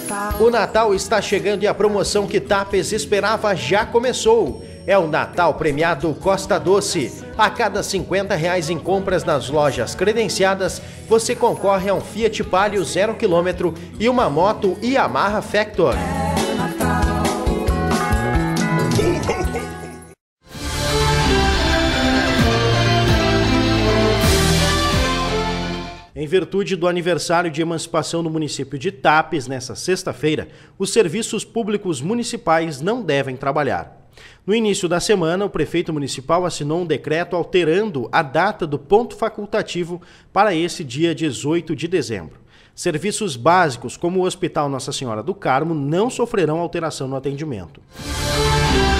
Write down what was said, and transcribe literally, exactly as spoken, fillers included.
O Natal está chegando e a promoção que Tapes esperava já começou. É o Natal Premiado Costa Doce. A cada cinquenta reais em compras nas lojas credenciadas, você concorre a um Fiat Palio zero quilômetro e uma moto Yamaha Factor. Em virtude do aniversário de emancipação no município de Tapes, nesta sexta-feira, os serviços públicos municipais não devem trabalhar. No início da semana, o prefeito municipal assinou um decreto alterando a data do ponto facultativo para esse dia dezoito de dezembro. Serviços básicos, como o Hospital Nossa Senhora do Carmo, não sofrerão alteração no atendimento.